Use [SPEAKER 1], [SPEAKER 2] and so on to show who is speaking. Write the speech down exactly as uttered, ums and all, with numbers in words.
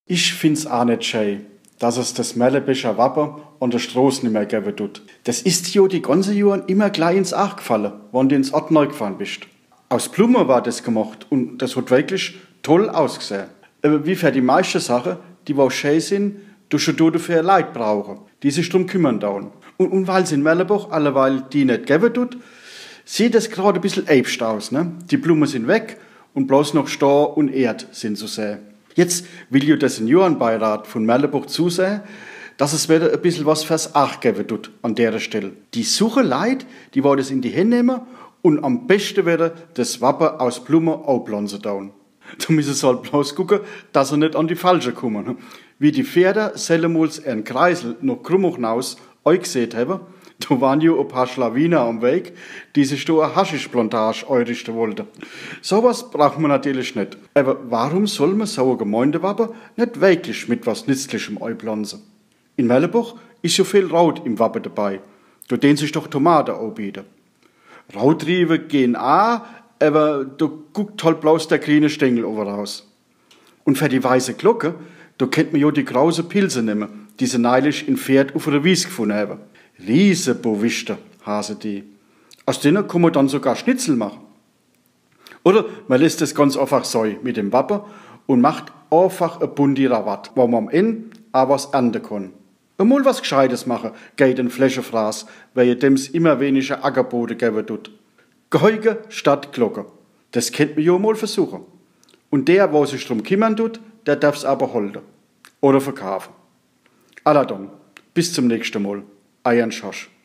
[SPEAKER 1] Ich find's auch nicht schön, dass es das Mellebischer Wappen an der Straße nicht mehr geben tut. Das ist dir die ganze Jahren immer gleich ins Acht gefallen, wenn du ins Ort neu gefahren bist. Aus Blumen war das gemacht und das hat wirklich toll ausgesehen. Aber wie für die meisten Sachen, die auch schön sind, du schon dafür Leute brauchen, die sich drum kümmern dauern. Und, und weil es in Mellebuch alleweil die nicht geben tut, sieht es gerade ein bisschen äbst aus. Ne? Die Blumen sind weg und bloß noch Star und Erd sind zu sehen. Jetzt will ja der Seniorenbeirat von Mellebuch zusehen, dass es wieder ein bisschen was fürs Ach geben tut an der Stelle. Die suche Leute, die wollen das in die Hände nehmen und am besten wieder das Wappen aus Blumen aufpflanzen dauern. Da müssen sie halt bloß gucken, dass sie nicht an die Falsche kommen. Wie die Pferde sellemals ihren Kreisel noch krumm hinaus eingesehen haben, da waren ja ein paar Schlawiner am Weg, die sich da eine Haschischplantage einrichten wollten. Sowas braucht man natürlich nicht. Aber warum soll man so ein Gemeindewappen nicht wirklich mit was Nützlichem einpflanzen? In Mellebuch ist ja viel Rot im Wappen dabei. Da dehnen sich doch Tomaten anbieten. Rautriebe gehen auch, aber da guckt halt bloß der grüne Stängel over raus. Und für die weiße Glocke, da kennt man ja die grause Pilze nehmen, die sie neulich in Pferd auf einer Wies gefunden haben. Riese Bowichter, hase die. Aus denen kann man dann sogar Schnitzel machen. Oder man lässt es ganz einfach so mit dem Wappen und macht einfach ein bunti Rabatt, wo man am Ende auch was ernten kann. Einmal was Gescheites machen, geht ein Flächenfraß, weil dem's immer weniger Ackerboden geben tut. Geige statt Glocke. Das kennt man ja mal versuchen. Und der, wo sich drum kümmern tut, der darf's aber halten. Oder verkaufen. Alla dann. Bis zum nächsten Mal. Eiern Schosch.